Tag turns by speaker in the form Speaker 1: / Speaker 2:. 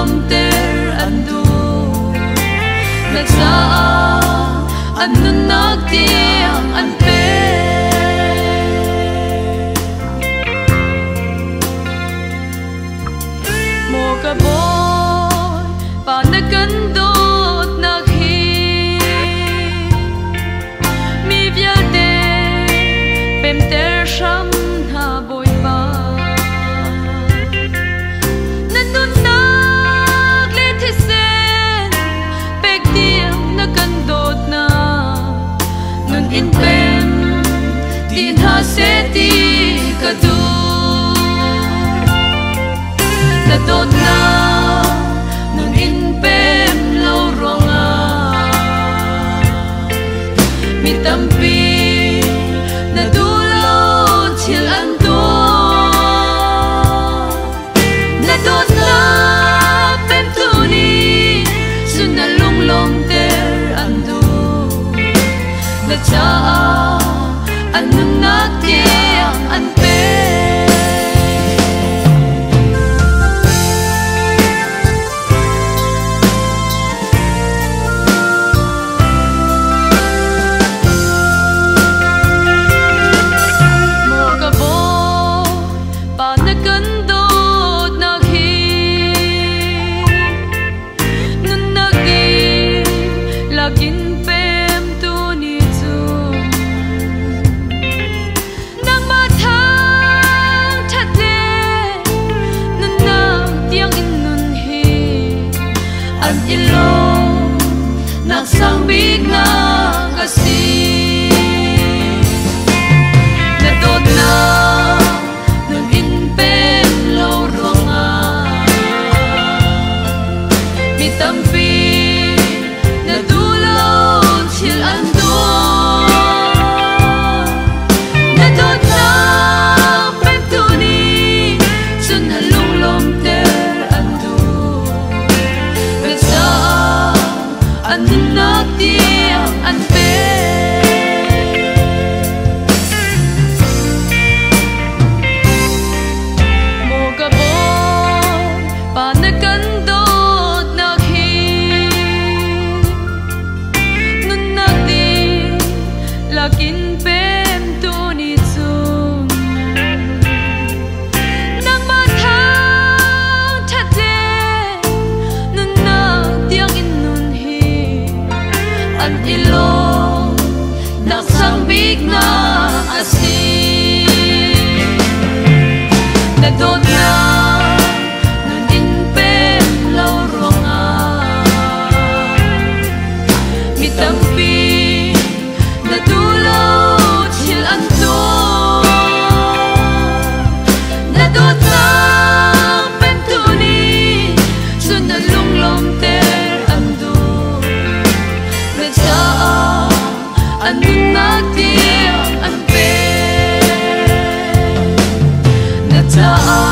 Speaker 1: lom ter an du na cha an nun nak tiang an pe mo ka boy pa na kan dot na khi mi via de pem ter sham ha boy pa na nun nak le thi sen pek tiang na kan dot na nun in pem tin ha se ti ka du na dot na nun in pem lo ronga mi tampi na du lo chil an do na dot na pem tu ni sun na long long ter an du na cha an nun nak tiang an pe ilong nagsang big na kasi na dot na nun in pem lo ronga mi tampi na dulo chil an do na dot na pem tu ni sun na lung lom ter an du an nak tiang an pe mo ka boy pa na kan dot na khi nun nak ti lakin pem tu ni chung nang ba thang that de nun nak tiang in nun an ilong nagsang big na asi na dot na nun in pem lo ronga mi tampi na dulo chil an do na dot na pem tu ni sun na lung lom ter an du an nak tiang an pe na cha